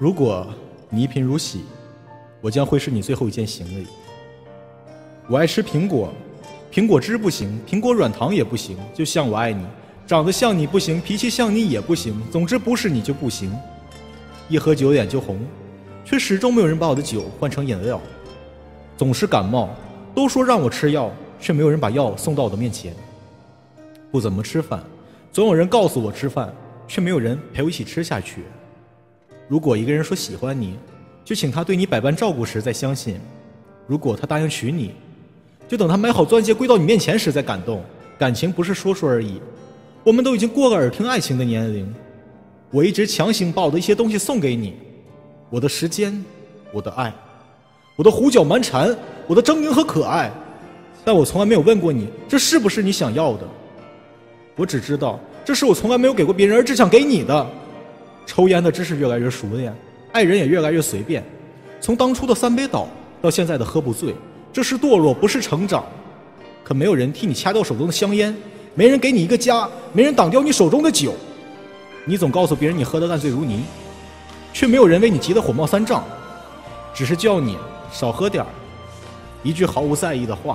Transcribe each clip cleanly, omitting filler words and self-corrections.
如果你一贫如洗，我将会是你最后一件行李。我爱吃苹果，苹果汁不行，苹果软糖也不行，就像我爱你，长得像你不行，脾气像你也不行，总之不是你就不行。一喝酒脸就红，却始终没有人把我的酒换成饮料。总是感冒，都说让我吃药，却没有人把药送到我的面前。不怎么吃饭，总有人告诉我吃饭，却没有人陪我一起吃下去。如果一个人说喜欢你，就请他对你百般照顾时再相信；如果他答应娶你，就等他买好钻戒跪到你面前时再感动。感情不是说说而已，我们都已经过了耳听爱情的年龄。我一直强行把我的一些东西送给你，我的时间，我的爱，我的胡搅蛮缠，我的狰狞和可爱，但我从来没有问过你，这是不是你想要的？我只知道，这是我从来没有给过别人，而只想给你的。抽烟的知识越来越熟练，爱人也越来越随便。从当初的3杯倒到现在的喝不醉，这是堕落，不是成长。可没有人替你掐掉手中的香烟，没人给你一个家，没人挡掉你手中的酒。你总告诉别人你喝得烂醉如泥，却没有人为你急得火冒三丈，只是叫你少喝点儿，一句毫无在意的话。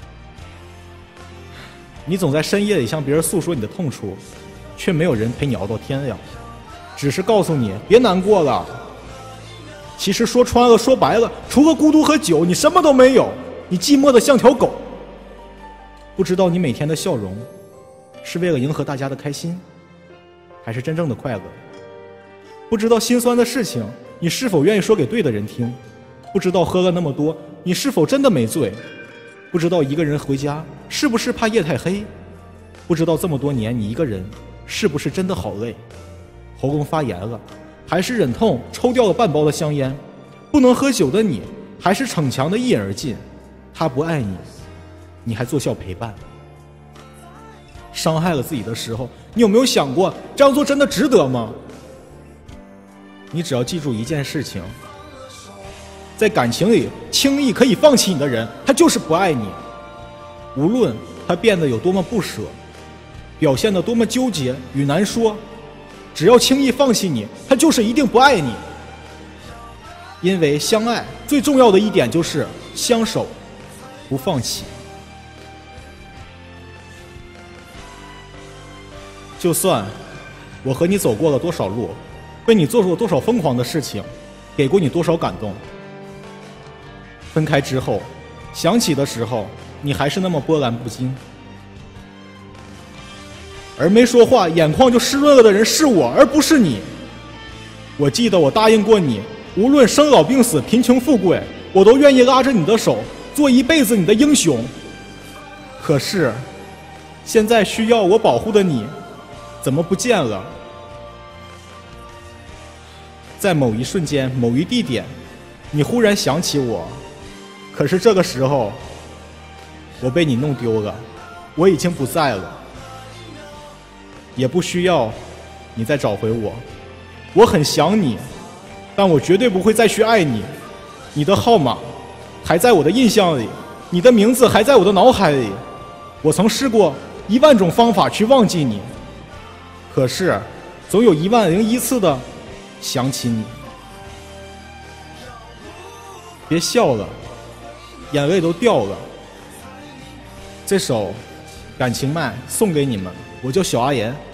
你总在深夜里向别人诉说你的痛处，却没有人陪你熬到天亮，只是告诉你别难过了。其实说穿了说白了，除了孤独和酒，你什么都没有，你寂寞的像条狗。不知道你每天的笑容是为了迎合大家的开心，还是真正的快乐。不知道心酸的事情你是否愿意说给对的人听，不知道喝了那么多你是否真的没醉，不知道一个人回家是不是怕夜太黑，不知道这么多年你一个人是不是真的好累，喉咙发炎了还是忍痛抽掉了半包的香烟，不能喝酒的你还是逞强的一饮而尽。他不爱你，你还做笑陪伴。伤害了自己的时候，你有没有想过这样做真的值得吗？你只要记住一件事情，在感情里轻易可以放弃你的人，他就是不爱你。无论他变得有多么不舍，表现得多么纠结与难说，只要轻易放弃你，他就是一定不爱你。因为相爱最重要的一点就是相守不放弃。就算我和你走过了多少路，为你做过多少疯狂的事情，给过你多少感动，分开之后想起的时候，你还是那么波澜不惊。而没说话眼眶就湿润了的人是我，而不是你。我记得我答应过你，无论生老病死贫穷富贵，我都愿意拉着你的手做一辈子你的英雄。可是现在需要我保护的你怎么不见了？在某一瞬间某一地点，你忽然想起我，可是这个时候我被你弄丢了，我已经不在了，也不需要你再找回我。我很想你，但我绝对不会再去爱你。你的号码还在我的印象里，你的名字还在我的脑海里。我曾试过10000种方法去忘记你，可是总有10001次的想起你。别笑了，眼泪都掉了。这首感情麦送给你们，我叫小阿言。